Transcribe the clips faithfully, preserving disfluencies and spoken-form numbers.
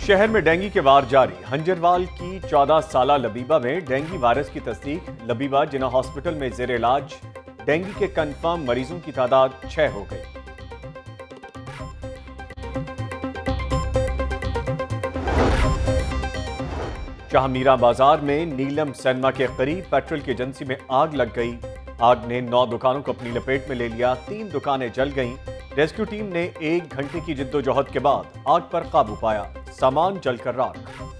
शहर में डेंगू के वार जारी। हंजरवाल की चौदह साला लबीबा में डेंगू वायरस की तस्दीक। लबीबा जिना हॉस्पिटल में जेर इलाज। डेंगू के कंफर्म मरीजों की तादाद छह हो गई। शाहमीरा बाजार में नीलम सिनेमा के करीब पेट्रोल की एजेंसी में आग लग गई। आग ने नौ दुकानों को अपनी लपेट में ले लिया। तीन दुकानें जल गईं। रेस्क्यू टीम ने एक घंटे की जिद्दोजहद के बाद आग पर काबू पाया। सामान जलकर राख।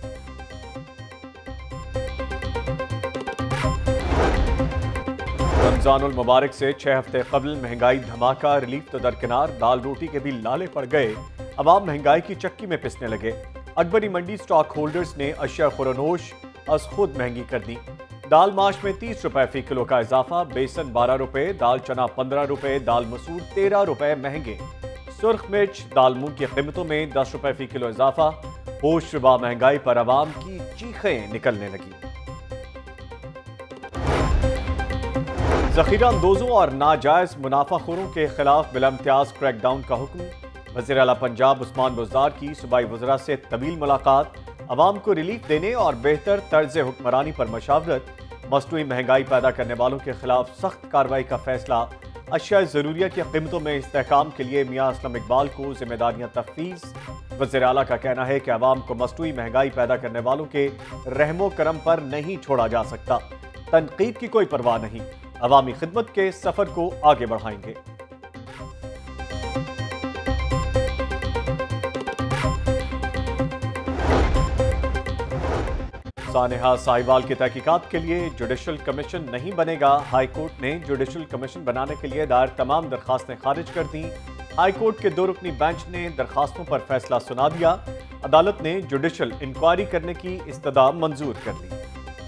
रमजानुल मुबारक से छह हफ्ते कबल महंगाई धमाका। रिलीफ तो दरकिनार, दाल रोटी के भी लाले पड़ गए। अवाम महंगाई की चक्की में पिसने लगे। अकबरी मंडी स्टॉक होल्डर्स ने अशिया खुरनोश अज खुद महंगी कर दी। दाल माश में तीस रुपए फी किलो का इजाफा। बेसन बारह रुपए, दाल चना पंद्रह रुपए, दाल मसूर तेरह रुपए महंगे। सुर्ख मिर्च, दाल मूंग की कीमतों में दस रुपए फी किलो इजाफा। होश रुबा महंगाई पर अवाम की चीखें निकलने लगी। जखीरा अंदोजों और नाजायज मुनाफाखोरों के खिलाफ बिलाइम्तियाज क्रैकडाउन का हुक्म। वज़ीर आला पंजाब उस्मान बुज़दार की सूबाई वज़रा से तवील मुलाकात। अवाम को रिलीफ देने और बेहतर तर्ज हुक्मरानी पर मशावरत। मसनूई महंगाई पैदा करने वालों के खिलाफ सख्त कार्रवाई का फैसला। अशिया ज़रूरिया की कीमतों में इस्तेहकाम के लिए मियां असलम इकबाल को जिम्मेदारियां तफवीज़। वज़ीर आला का कहना है कि अवाम को मसनूई महंगाई पैदा करने वालों के रहमो करम पर नहीं छोड़ा जा सकता। तनकीद की कोई परवाह नहीं। अवामी खिदमत के सफर को आगे बढ़ाएंगे। सानेहा साहिवाल की तहकीकात के लिए जुडिशल कमीशन नहीं बनेगा। हाई कोर्ट ने जुडिशल कमीशन बनाने के लिए दायर तमाम दरखास्तें खारिज कर दी। हाई कोर्ट के दो रुकनी बेंच ने दरखास्तों पर फैसला सुना दिया। अदालत ने जुडिशल इंक्वायरी करने की इस्तदा मंजूर कर ली।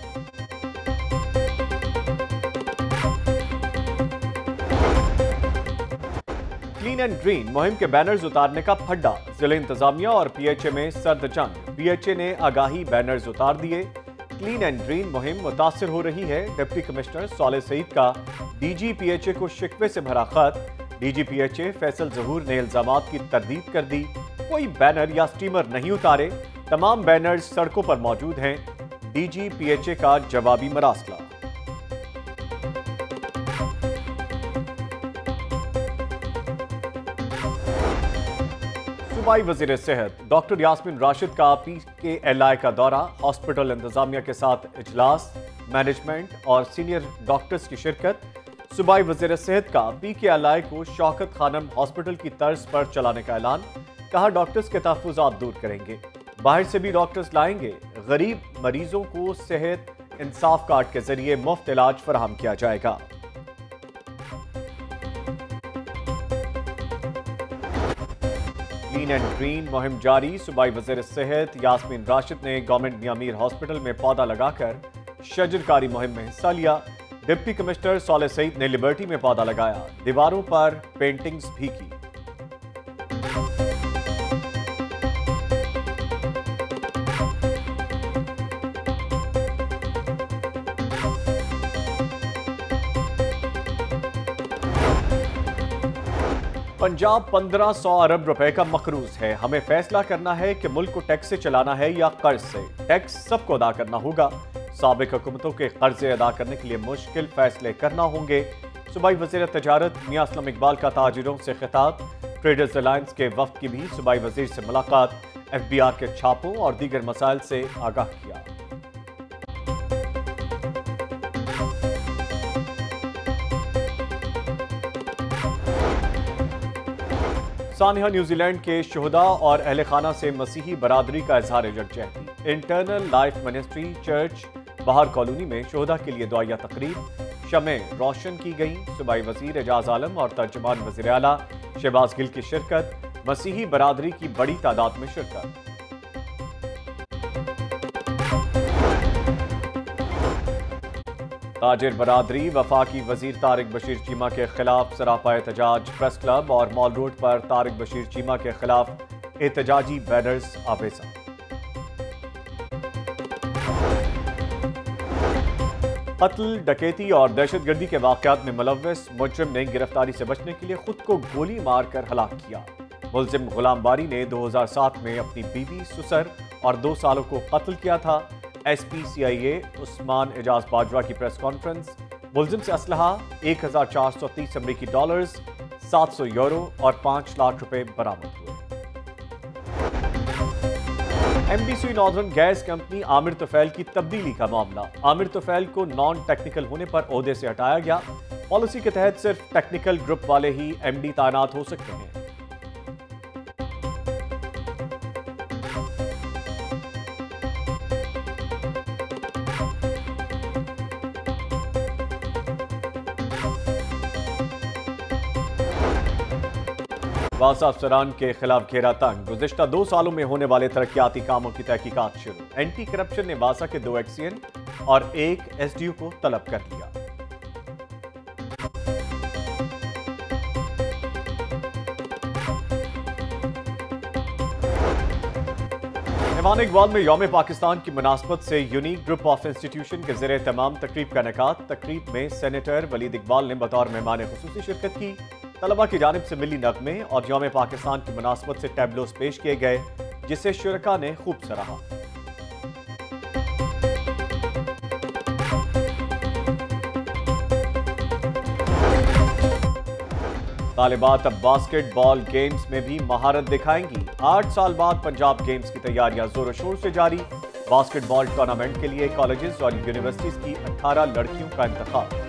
क्लीन एंड ग्रीन मुहिम के बैनर्स उतारने का फड्डा। जिला इंतजामिया और पीएचए में सर्द जंग। पीएचए ने आगाही बैनर्स उतार दिए। क्लीन एंड ग्रीन मुहिम मुतासिर हो रही है। डिप्टी कमिश्नर साले सईद का डीजी पीएचए को शिकवे से भरा खत। डीजी पीएचए फैसल ज़हूर ने इल्जामात की तरदीद कर दी। कोई बैनर या स्टीमर नहीं उतारे। तमाम बैनर्स सड़कों पर मौजूद हैं। डीजी पीएचए का जवाबी मरासला। सूबाई वज़ीर सेहत डॉक्टर यास्मीन राशिद का पी के एल आई का दौरा। हॉस्पिटल इंतजामिया के साथ इजलास। मैनेजमेंट और सीनियर डॉक्टर्स की शिरकत। सूबाई वज़ीर सेहत का पी के एल आई को शौकत खानम हॉस्पिटल की तर्ज पर चलाने का ऐलान। कहा डॉक्टर्स के तहफ़्फ़ुज़ात दूर करेंगे। बाहर से भी डॉक्टर्स लाएंगे। गरीब मरीजों को सेहत इंसाफ कार्ड के जरिए मुफ्त इलाज फराहम किया जाएगा। क्लीन एंड ग्रीन मुहिम जारी। सूबाई वज़ीर सेहत यास्मीन राशिद ने गवर्नमेंट मियामीर हॉस्पिटल में पौधा लगाकर शजरकारी मुहिम में हिस्सा लिया। डिप्टी कमिश्नर साले सईद ने लिबर्टी में पौधा लगाया। दीवारों पर पेंटिंग्स भी की। पंजाब पंद्रह सौ अरब रुपए का मकरूज है। हमें फैसला करना है कि मुल्क को टैक्स से चलाना है या कर्ज से। टैक्स सबको अदा करना होगा। साबिक हुकूमतों के कर्जे अदा करने के लिए मुश्किल फैसले करना होंगे। सूबाई वज़ीर तजारत मियां असलम इकबाल का ताजिरों से खिताब। ट्रेडर्स अलायंस के वफ्द की भी सूबाई वज़ीर से मुलाकात। एफ बी आर के छापों और दीगर मसाइल से आगाह किया। सानिया न्यूजीलैंड के शुहदा और अहले खाना से मसीही बरादरी का इजहार यकजहती। इंटरनल लाइफ मिनिस्ट्री चर्च बाहर कॉलोनी में शुहदा के लिए दुआया तकरीब। शमें रोशन की गई। सूबाई वज़ीर एजाज आलम और तर्जुमान वज़ीर आला शहबाज गिल की शिरकत। मसीही बरादरी की बड़ी तादाद में शिरकत। ताजिर बरादरी वफाकी वजीर तारिक बशीर चीमा के खिलाफ सरापा एहतजाज। प्रेस क्लब और मॉल रोड पर तारिक बशीर चीमा के खिलाफ एहतजाजी बैनर्स आवेजा। कत्ल, डकैती और दहशतगर्दी के वाकयात में मुलव्वस मुजरिम ने गिरफ्तारी से बचने के लिए खुद को गोली मारकर हलाक किया। मुलजिम गुलाम बारी ने दो हजार सात में अपनी बीवी, सुसर और दो सालों को कत्ल किया था। S P C I A Usman Ejaz Bajwa की प्रेस कॉन्फ्रेंस। मुलजिम से असलहा एक हजार चार सौ तीस अमरीकी डॉलर्स, सात सौ यूरो और पांच लाख रुपए बरामद हुए। MBC northern gas company Aamir Tufail की तब्दीली का मामला। आमिर तुफैल को नॉन टेक्निकल होने पर ओहदे से हटाया गया। पॉलिसी के तहत सिर्फ टेक्निकल ग्रुप वाले ही एमडी तैनात हो सकते हैं। वासा अफसरान के खिलाफ घेरा तंग। गुज़िश्ता दो सालों में होने वाले तरक्याती कामों की तहकीकात शुरू। एंटी करप्शन ने वासा के दो एक्सीएन और एक एसडीओ को तलब कर लिया। ऐवान इकबाल में यौम पाकिस्तान की मुनासबत से यूनिक ग्रुप ऑफ इंस्टीट्यूशन के ज़रिए तमाम तकरीब का इनेकाद। तकरीब में सेनेटर वलीद इकबाल ने बतौर मेहमान खुसूसी शिरकत की। तलबा की जानिब से मिली नगमे और यौम पाकिस्तान की मुनासबत से टैबलोस पेश किए गए, जिसे शुरका ने खूब सराहा। तालिबात अब बास्केटबॉल गेम्स में भी महारत दिखाएंगी। आठ साल बाद पंजाब गेम्स की तैयारियां जोरों शोर से जारी। बास्केटबॉल टूर्नामेंट के लिए कॉलेजेस और यूनिवर्सिटीज की अठारह लड़कियों का इंतखाब।